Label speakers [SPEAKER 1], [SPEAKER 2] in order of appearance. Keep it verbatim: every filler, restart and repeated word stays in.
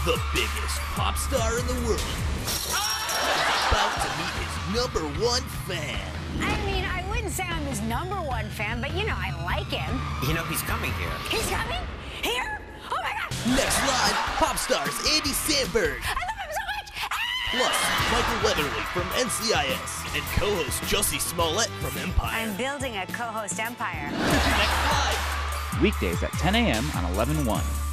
[SPEAKER 1] The biggest pop star in the world is about to meet his number one fan.
[SPEAKER 2] I mean, I wouldn't say I'm his number one fan, but you know, I like him.
[SPEAKER 3] You know, he's coming here.
[SPEAKER 2] He's coming? Here? Oh my God!
[SPEAKER 1] Next live, pop stars Andy Samberg.
[SPEAKER 2] I love him so much! Ah!
[SPEAKER 1] Plus, Michael Weatherly from N C I S and co-host Jussie Smollett from Empire.
[SPEAKER 2] I'm building a co-host empire.
[SPEAKER 1] Next live.
[SPEAKER 4] Weekdays at ten A M on eleven one.